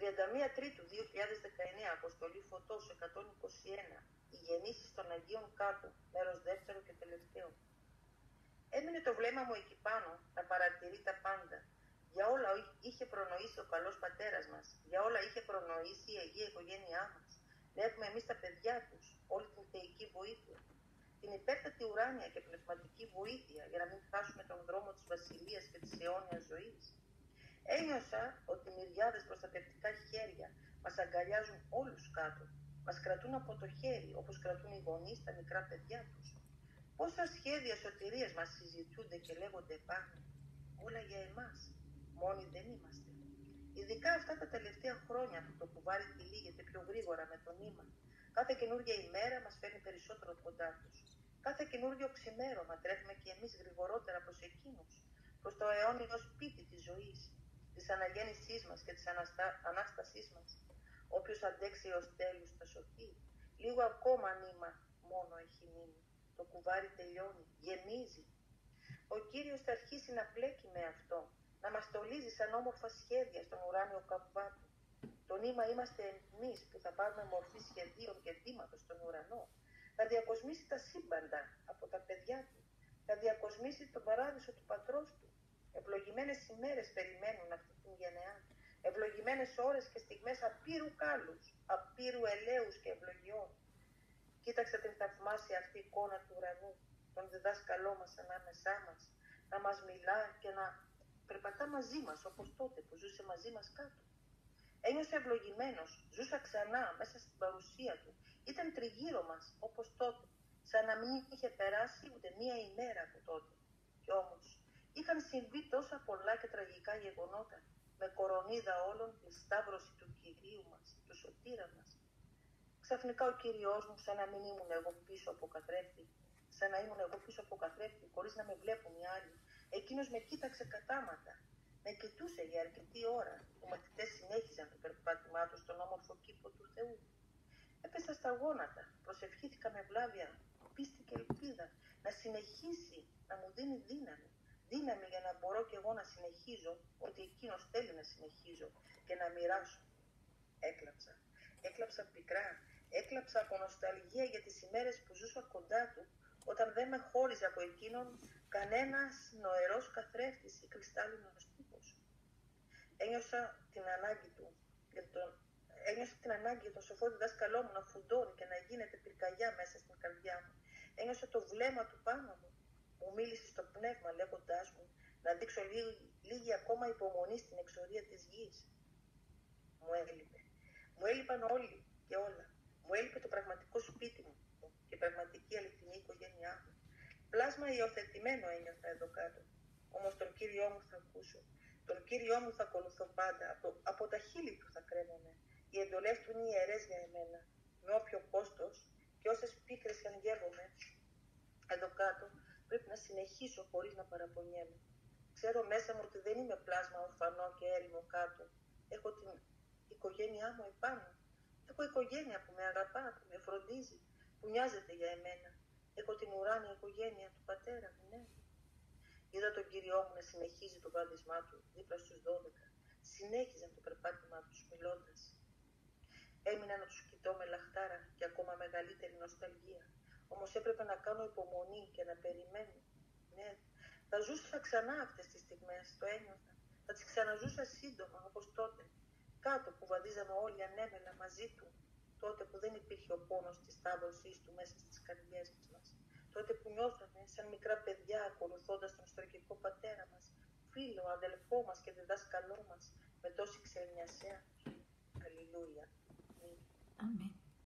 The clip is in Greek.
31 Τρίτου 2019, αποστολή φωτός 121, οι γεννήσεις των Αγίων Κάτω, μέρος δεύτερο και τελευταίο. Έμεινε το βλέμμα μου εκεί πάνω να παρατηρεί τα πάντα. Για όλα είχε προνοήσει ο καλός πατέρας μας, για όλα είχε προνοήσει η Αγία Οικογένειά μας. Να έχουμε εμείς τα παιδιά τους, όλη την θεϊκή βοήθεια, την υπέρτατη ουράνια και πνευματική βοήθεια για να μην χάσουμε τον δρόμο της βασιλείας και της αιώνιας ζωής. Ένιωσα ότι μυριάδες προστατευτικά χέρια μας αγκαλιάζουν όλους κάτω, μας κρατούν από το χέρι όπως κρατούν οι γονείς τα μικρά παιδιά τους. Πόσα σχέδια σωτηρίας μας συζητούνται και λέγονται πάνω, όλα για εμάς, μόνοι δεν είμαστε. Ειδικά αυτά τα τελευταία χρόνια που το κουβάρι κυλίγεται πιο γρήγορα με το νήμα. Κάθε καινούργια ημέρα μας φέρνει περισσότερο κοντά τους. Κάθε καινούργιο ξημέρωμα τρέχουμε και εμείς γρηγορότερα προς εκείνους, προς το αιώνιο σπίτι της ζωής, της αναγέννησής μας και της Ανάστασής μας. Όποιος αντέξει ως τέλους θα σωθεί. Λίγο ακόμα νήμα μόνο έχει μείνει. Το κουβάρι τελειώνει, γεμίζει. Ο Κύριος θα αρχίσει να πλέκει με αυτό, να μας στολίζει σαν όμορφα σχέδια στον ουράνιο καμπά του. Το νήμα είμαστε εμείς που θα πάρουμε μορφή σχεδίων και δήματος στον ουρανό. Θα διακοσμήσει τα σύμπαντα από τα παιδιά του. Θα διακοσμήσει τον παράδεισο του πατρός του. Ευλογημένες ημέρες περιμένουν αυτή την γενεά. Ευλογημένες ώρες και στιγμές απείρου κάλους, απείρου ελαίους και ευλογιών. Κοίταξε την θαυμάσια αυτή εικόνα του ουρανού, τον διδάσκαλό μας ανάμεσά μας, να μας μιλά και να περπατά μαζί μας όπως τότε που ζούσε μαζί μας κάτω. Ένιωσα ευλογημένος, ζούσα ξανά μέσα στην παρουσία του, ήταν τριγύρω μας όπως τότε, σαν να μην είχε περάσει ούτε μία ημέρα από τότε. Κι όμως είχαν συμβεί τόσα πολλά και τραγικά γεγονότα, με κορονίδα όλων τη σταύρωση του Κυρίου μας, του Σωτήρα μας. Ξαφνικά ο Κύριος μου, σαν να μην ήμουν εγώ πίσω από καθρέφτη, σαν να ήμουν εγώ πίσω από καθρέφτη, χωρίς να με βλέπουν οι άλλοι, εκείνος με κοίταξε κατάματα. Με κοιτούσε για αρκετή ώρα. Οι μαθητές συνέχιζαν το περπάτημά τους στον όμορφο κήπο του Θεού. Έπεσα στα γόνατα, προσευχήθηκα με βλάβια, πίστη και ελπίδα, να συνεχίσει, να μου δίνει δύναμη. Δύναμη για να μπορώ κι εγώ να συνεχίζω ό,τι εκείνος θέλει να συνεχίζω και να μοιράσω. Έκλαψα. Έκλαψα πικρά. Έκλαψα από νοσταλγία για τις ημέρες που ζούσα κοντά του, όταν δεν με χώριζε από εκείνον κανένας νοερός καθρέφτης ή κρυστάλλινος τύπος. Ένιωσα την ανάγκη του, για τον σοφό διδάσκαλό μου να φουντώνει και να γίνεται πυρκαγιά μέσα στην καρδιά μου. Ένιωσα το βλέμμα του πάνω μου. Μου μίλησε στο πνεύμα λέγοντάς μου να δείξω λίγη ακόμα υπομονή στην εξορία της γης. Μου έλειπε. Μου έλειπαν όλοι και όλα. Μου έλειπε το πραγματικό σπίτι μου και πραγματική αληθινή οικογένειά μου. Πλάσμα υιοθετημένο ένιωθα εδώ κάτω. Όμως τον Κύριό μου θα ακούσω. Τον Κύριό μου θα ακολουθώ πάντα. Από τα χείλη του θα κρέμομαι. Οι εντολές του είναι ιερές για εμένα. Με όποιο κόστος και όσες πίκρες αν γεύομαι εδώ κάτω, πρέπει να συνεχίσω χωρίς να παραπονιέμαι. Ξέρω μέσα μου ότι δεν είμαι πλάσμα ορφανό και έρημο κάτω. Έχω την οικογένειά μου επάνω. Έχω οικογένεια που με αγαπά, που με φροντίζει, που νοιάζεται για εμένα. Έχω την ουράνια οικογένεια του πατέρα μου, ναι. Είδα τον Κύριό μου να συνεχίζει το βάδισμά του δίπλα στους 12. Συνέχιζαν το περπάτημά τους μιλώντας. Έμεινα να τους κοιτώ με λαχτάρα και ακόμα μεγαλύτερη νοσταλγία. Όμως έπρεπε να κάνω υπομονή και να περιμένω. Ναι, θα ζούσα ξανά αυτές τις στιγμές, το ένιωθα. Θα τις ξαναζούσα σύντομα όπως τότε. Κάτω που βαδίζαμε όλοι ανέμελα μαζί του. Τότε που δεν υπήρχε ο πόνος της σταύρωσής του μέσα στις καρδιές μας. Τότε που νιώθαμε σαν μικρά παιδιά ακολουθώντας τον στοργικό πατέρα μας, φίλο, αδελφό μας και διδάσκαλό μας, με τόση ξενιασέα. Αλληλούια. Αμήν.